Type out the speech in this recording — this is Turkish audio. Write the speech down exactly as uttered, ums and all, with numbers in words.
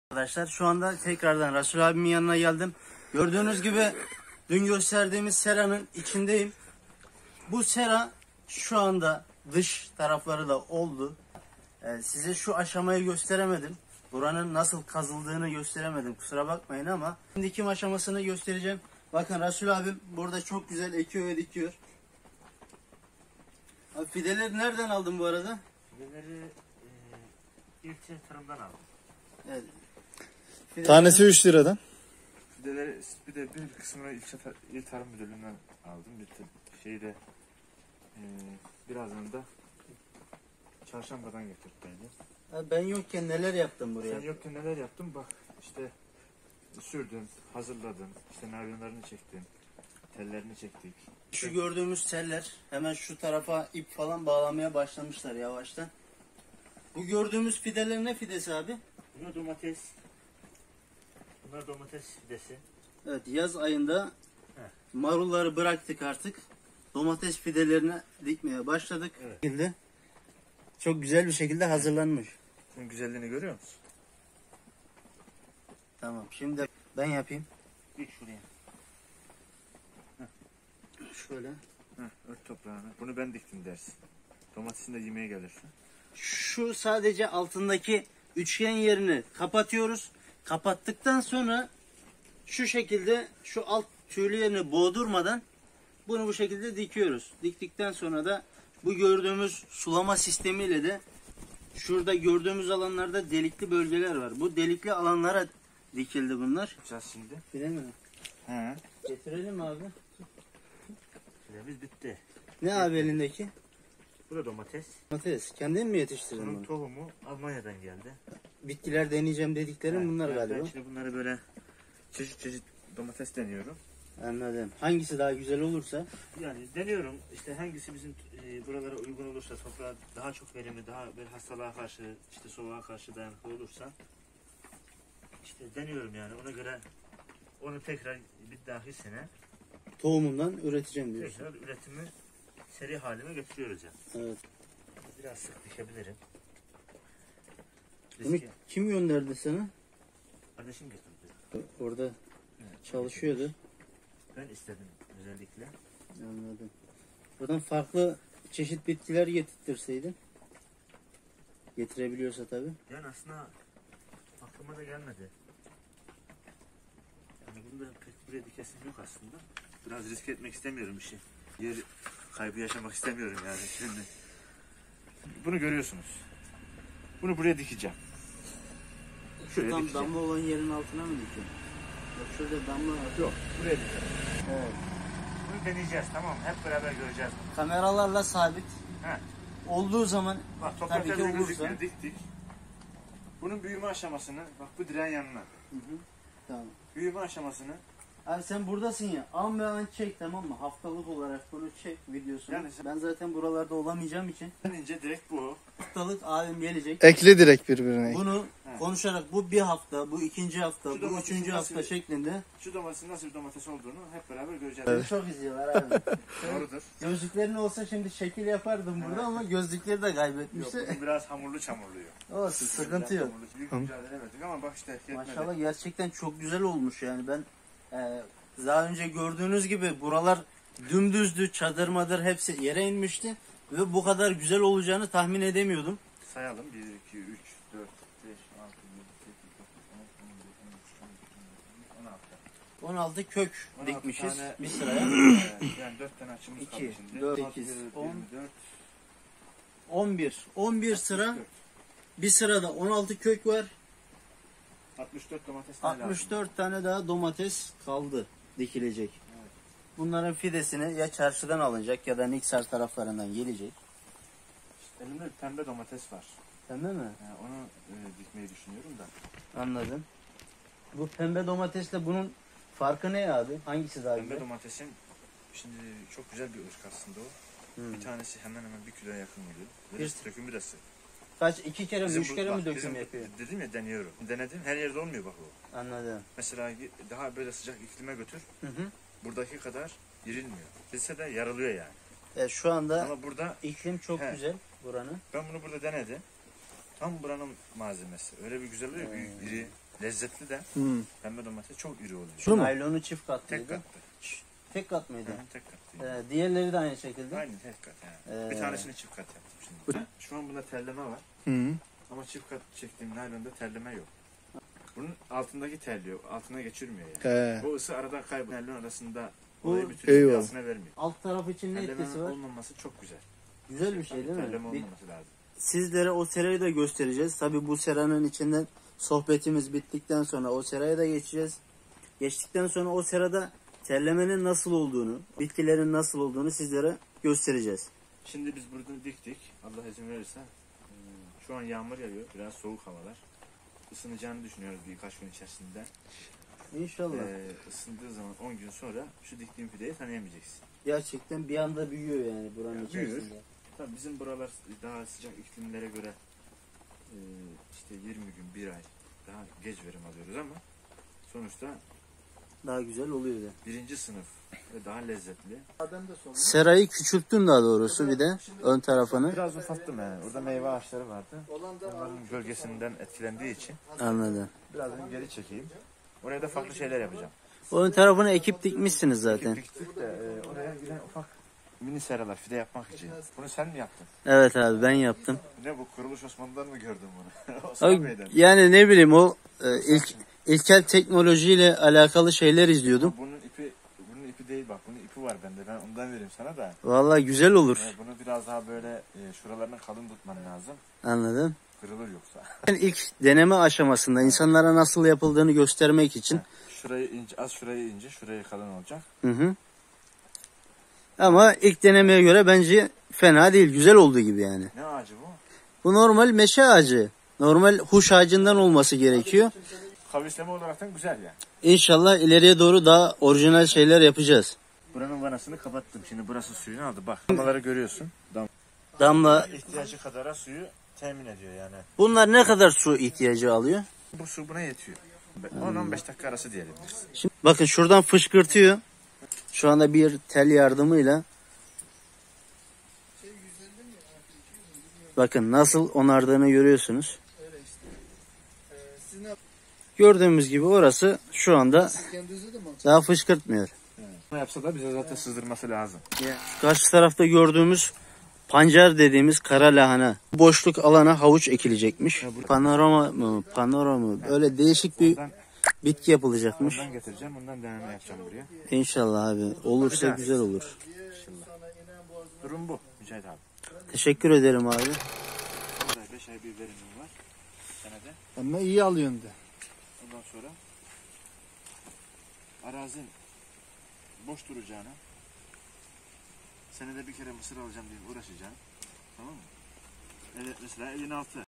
Arkadaşlar şu anda tekrardan Resul abimin yanına geldim. Gördüğünüz gibi dün gösterdiğimiz seranın içindeyim. Bu sera şu anda dış tarafları da oldu. Ee, size şu aşamayı gösteremedim. Buranın nasıl kazıldığını gösteremedim. Kusura bakmayın ama şimdi dikim aşamasını göstereceğim. Bakın Resul abim burada çok güzel ekiyor ve dikiyor. Abi fideleri nereden aldın bu arada? Fideleri e, ilçe tarımdan aldım. Evet. Fideleri... Tanesi üç liradan. Fideleri bir de bir kısmını ilçe tar il tarım müdürlüğünden aldım. Bir şeyde e, birazını da çarşambadan getirdim beni. Ben yokken neler yaptım buraya? Sen yokken neler yaptım? Bak işte sürdüm, hazırladım, işte naylonlarını çektim, tellerini çektik. Şu gördüğümüz teller hemen şu tarafa ip falan bağlamaya başlamışlar yavaştan. Bu gördüğümüz fideler ne fidesi abi? Bunlar domates. Bunlar domates fidesi. Evet, yaz ayında Heh. marulları bıraktık artık. Domates fidelerini dikmeye başladık. Evet. Çok güzel bir şekilde hazırlanmış. Bunun güzelliğini görüyor musun? Tamam, şimdi ben yapayım. Dik şuraya. Şöyle. Heh, ört toprağını. Bunu ben diktim dersin. Domatesini de yemeye gelirsin. Şu sadece altındaki üçgen yerini kapatıyoruz. Kapattıktan sonra şu şekilde şu alt tüylü yerini boğdurmadan bunu bu şekilde dikiyoruz. Diktikten sonra da bu gördüğümüz sulama sistemiyle de şurada gördüğümüz alanlarda delikli bölgeler var. Bu delikli alanlara dikildi bunlar. Yapacağız şimdi. Değil mi? He. Getirelim mi abi? Süremiz bitti. Ne abi elindeki? Bu da domates. Domates. Kendin mi yetiştirdin Bunun bunu? tohumu Almanya'dan geldi. Bitkiler deneyeceğim dediklerim Evet, bunlar evet, galiba. Ben şimdi bunları böyle çeşit çeşit domates deniyorum. Anladım. Hangisi daha güzel olursa. Yani deniyorum işte hangisi bizim e, buralara uygun olursa, toprağa daha çok verimli, daha bir hastalığa karşı, işte soğuğa karşı dayanıklı olursa işte deniyorum yani ona göre onu tekrar bir dahaki sene Tohumundan üreteceğim diyorsun. tekrar üretimi seri halime getiriyoruz yani. Evet. Biraz sık dikebilirim. Bunu Riski kim gönderdi sana? kardeşim getirdi. Orada Evet, çalışıyordu. ben istedim özellikle. Anladım. Buradan farklı çeşit bitkiler getirtirseydin. Getirebiliyorsa tabii. Yani aslında aklıma da gelmedi. Yani bunda pek buraya dikesim yok aslında. Biraz risk etmek istemiyorum işi. Yer kaybı yaşamak istemiyorum yani şimdi. Bunu görüyorsunuz. Bunu buraya dikeceğim. Şuraya Tam dikeceğim. damla olan yerin altına mı dikiyorsun? Bak şurada damla var. Yok, buraya dikeceğim. Evet. Bunu deneyeceğiz, tamam mı? Hep beraber göreceğiz bunu. Kameralarla sabit. He. Olduğu zaman Bak tabii toprak ki elde olursa. gözükmüyor, diktik. Bunun büyüme aşamasını, bak bu direğin yanına. Hı hı. Tamam. Büyüme aşamasını. Abi sen buradasın ya, an be an çek, tamam mı? Haftalık olarak bunu çek videosunu. Yani sen- Ben zaten buralarda olamayacağım için Denince direkt bu. haftalık abim gelecek. Ekli direkt birbirine. Bunu He. konuşarak bu bir hafta, bu ikinci hafta, Şu bu domatesin üçüncü nasıl- hafta şeklinde. Şu domatesin nasıl bir domates olduğunu hep beraber göreceğiz. Beni çok izliyorlar abi. Doğrudur. Gözlüklerin olsa şimdi şekil yapardım burada ama gözlükleri de Yok, kaybetmişti. bu biraz hamurlu çamurluyor. Olsun, sıkıntı Biraz yok. hamurlu. Büyük mücadele verdik ama bak işte yetmedi. Maşallah gerçekten çok güzel olmuş yani. Ben e, daha önce gördüğünüz gibi buralar dümdüzdü, çadır madır hepsi yere inmişti ve bu kadar güzel olacağını tahmin edemiyordum. Sayalım. bir, iki, üç, dört, beş, altı, yedi, sekiz, dokuz, on, on bir, on iki, on üç, on dört, on altı. on altı kök on altı dikmişiz tane- bir sıraya. Evet, yani dört tane açımız İki, kaldı şimdi. dört, Altı, sekiz, yirmi on. dört, on bir. on bir sıra, altmış dört. bir sırada on altı kök var. altmış dört domates daha lazım. altmış dört tane daha domates kaldı dikilecek. Evet. Bunların fidesini ya çarşıdan alınacak ya da Niksar taraflarından gelecek. İşte elimde bir pembe domates var. Pembe mi? Yani onu e, dikmeyi düşünüyorum da. Anladım. Bu pembe domatesle bunun farkı ne abi? Hangisi daha Pembe güzel? domatesin şimdi çok güzel bir ırk aslında o. Hmm. Bir tanesi hemen hemen bir kiloya yakın oluyor. Ve Bir- dökümü de sık. Kaç? iki kere mi? Bizim Üç bu- kere bak, mi döküm bizim- yapıyor? Dedim ya deniyorum. Denedim her yerde olmuyor bak o. Anladım. Mesela daha böyle sıcak iklime götür. Hı hı. Buradaki kadar girilmiyor. Bilse de yarılıyor yani. E, şu anda Ama burada iklim çok He. güzel buranın. ben bunu burada denedim. Tam buranın malzemesi. Öyle bir güzel oluyor. Büyük, iri, lezzetli de. Hmm. Pembe domates çok iri oluyor. Şu mu? Naylonu çift katlıydı. Tek katlı. Tek kat mıydı? Hı hı, tek katlı. Ee, diğerleri de aynı şekilde. Aynı tek kat yani. Ee, Bir tanesini çift kat yaptım şimdi. Şu an bunda terleme var. Hı. Ama çift kat çektiğim naylonda terleme yok. Bunun altındaki terliyor. Altına geçirmiyor yani. He. Bu ısı arada kayboluyor. Naylon arasında Bu- olayı bütünlüğü Eyvallah. altına vermiyor. Alt taraf için ne etkisi Terlemenin var? olmaması çok güzel. Güzel bir şey değil mi? Terleme Bir- olmaması lazım. Sizlere o serayı da göstereceğiz. Tabi bu seranın içinden sohbetimiz bittikten sonra o seraya da geçeceğiz. Geçtikten sonra o serada terlemenin nasıl olduğunu, bitkilerin nasıl olduğunu sizlere göstereceğiz. Şimdi biz burada diktik. Allah izin verirse. hmm, Şu an yağmur yağıyor. Biraz soğuk havalar. Isınacağını düşünüyoruz birkaç gün içerisinde. İnşallah. Ee, ısındığı zaman on gün sonra şu diktiğim fideyi tanıyamayacaksın. Gerçekten bir anda büyüyor yani buranın Ya, büyür. içerisinde. Tabii bizim buralar daha sıcak iklimlere göre e, işte yirmi gün, bir ay daha geç verim alıyoruz ama sonuçta Daha güzel oluyor da. birinci sınıf ve daha lezzetli. Serayı küçülttüm daha doğrusu bir de ön tarafını. Biraz ufattım yani. Orada meyve ağaçları vardı. Onların gölgesinden etkilendiği için Anladım. biraz geri çekeyim. Oraya da farklı şeyler yapacağım. O ön tarafını ekip dikmişsiniz zaten. Diktik de e, oraya yine ufak mini seralar fide yapmak için. Bunu sen mi yaptın? Evet abi ben yaptım. Ne bu Kuruluş Osmanlı'dan mı gördün bunu? Osman Abi, Bey'den mi? yani ne bileyim o e, ilk ilkel teknolojiyle alakalı şeyler izliyordum. Bunun ipi bunun ipi değil bak. Bunun ipi var bende. Ben ondan vereyim sana da. Vallahi güzel olur. E, bunu biraz daha böyle e, şuralarını kalın tutman lazım. Anladın? Kırılır yoksa. Ben ilk deneme aşamasında insanlara nasıl yapıldığını göstermek için. Şurayı ince, az şurayı ince, şurayı kalın olacak. Hı hı. Ama ilk denemeye göre bence fena değil. Güzel oldu gibi yani. Ne ağacı bu? Bu normal meşe ağacı. Normal huş ağacından olması gerekiyor. Kavisleme olaraktan güzel yani. İnşallah ileriye doğru daha orijinal şeyler yapacağız. Buranın vanasını kapattım. Şimdi burası suyunu aldı. Bak. Damlaları görüyorsun. Dam Damla. ihtiyacı kadara suyu temin ediyor yani. Bunlar ne kadar su ihtiyacı alıyor? Bu su buna yetiyor. on on beş dakika arası diyelim biz. Şimdi bakın şuradan fışkırtıyor. Şu anda bir tel yardımıyla. Bakın nasıl onardığını görüyorsunuz. Gördüğümüz gibi orası şu anda daha fışkırtmıyor. Ne yapsa da bize zaten sızdırması lazım. Karşı tarafta gördüğümüz pancar dediğimiz kara lahana. Boşluk alana havuç ekilecekmiş. Panorama mı, panorama mı? Öyle değişik bir Ondan, bitki yapılacakmış. ondan getireceğim. Ondan deneme yapacağım buraya. İnşallah abi. Olursa güzel olur. Durum bu. Mücahit abi. Teşekkür ederim abi. Burada beş ay bir verimim var. Senede. Ama iyi alıyorsun de. Ondan sonra arazin boş duracağına senede bir kere mısır alacağım diye uğraşacağım. Tamam mı? Evet mesela elin altı.